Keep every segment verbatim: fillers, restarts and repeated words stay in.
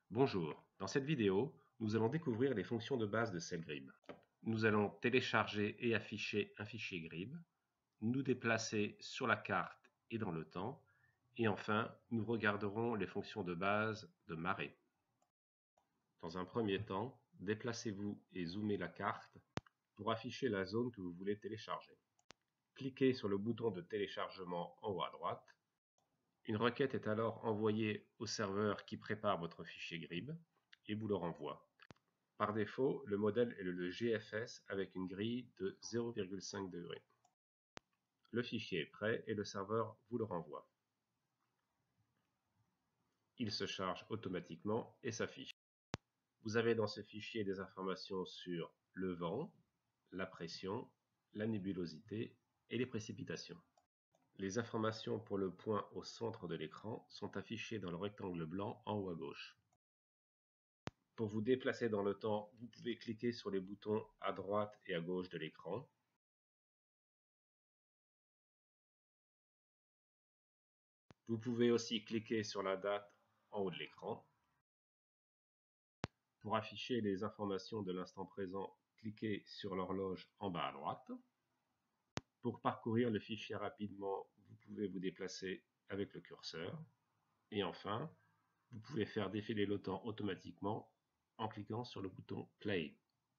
Bonjour, dans cette vidéo, nous allons découvrir les fonctions de base de SailGrib. Nous allons télécharger et afficher un fichier Grib, nous déplacer sur la carte et dans le temps, et enfin, nous regarderons les fonctions de base de marée. Dans un premier temps, déplacez-vous et zoomez la carte pour afficher la zone que vous voulez télécharger. Cliquez sur le bouton de téléchargement en haut à droite. Une requête est alors envoyée au serveur qui prépare votre fichier Grib et vous le renvoie. Par défaut, le modèle est le G F S avec une grille de zéro virgule cinq degrés. Le fichier est prêt et le serveur vous le renvoie. Il se charge automatiquement et s'affiche. Vous avez dans ce fichier des informations sur le vent, la pression, la nébulosité et les précipitations. Les informations pour le point au centre de l'écran sont affichées dans le rectangle blanc en haut à gauche. Pour vous déplacer dans le temps, vous pouvez cliquer sur les boutons à droite et à gauche de l'écran. Vous pouvez aussi cliquer sur la date en haut de l'écran. Pour afficher les informations de l'instant présent, cliquez sur l'horloge en bas à droite. Pour parcourir le fichier rapidement, vous pouvez vous déplacer avec le curseur. Et enfin, vous pouvez faire défiler le temps automatiquement en cliquant sur le bouton Play.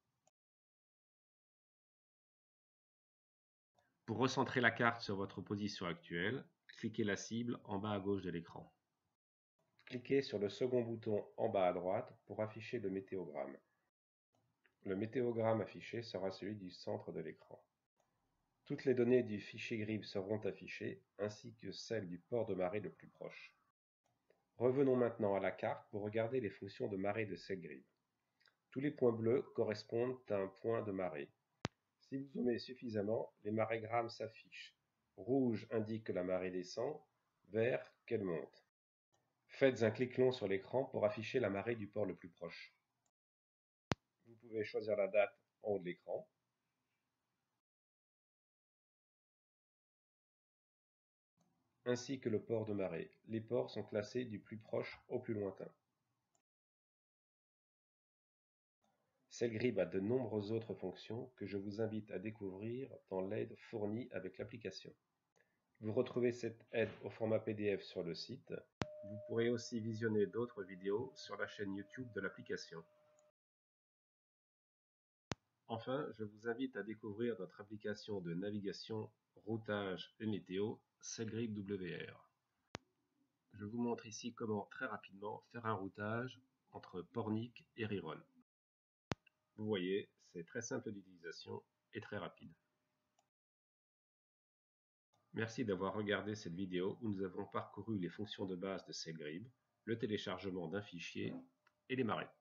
Pour recentrer la carte sur votre position actuelle, cliquez la cible en bas à gauche de l'écran. Cliquez sur le second bouton en bas à droite pour afficher le météogramme. Le météogramme affiché sera celui du centre de l'écran. Toutes les données du fichier Grib seront affichées, ainsi que celles du port de marée le plus proche. Revenons maintenant à la carte pour regarder les fonctions de marée de SailGrib. Tous les points bleus correspondent à un point de marée. Si vous zoomez suffisamment, les maréegrammes s'affichent. Rouge indique que la marée descend, vert qu'elle monte. Faites un clic long sur l'écran pour afficher la marée du port le plus proche. Vous pouvez choisir la date en haut de l'écran. Ainsi que le port de marée. Les ports sont classés du plus proche au plus lointain. SailGrib a de nombreuses autres fonctions que je vous invite à découvrir dans l'aide fournie avec l'application. Vous retrouvez cette aide au format P D F sur le site. Vous pourrez aussi visionner d'autres vidéos sur la chaîne YouTube de l'application. Enfin, je vous invite à découvrir notre application de navigation, routage et météo, SailGrib W R. Je vous montre ici comment très rapidement faire un routage entre Pornic et Riron. Vous voyez, c'est très simple d'utilisation et très rapide. Merci d'avoir regardé cette vidéo où nous avons parcouru les fonctions de base de SailGrib, le téléchargement d'un fichier et les marées.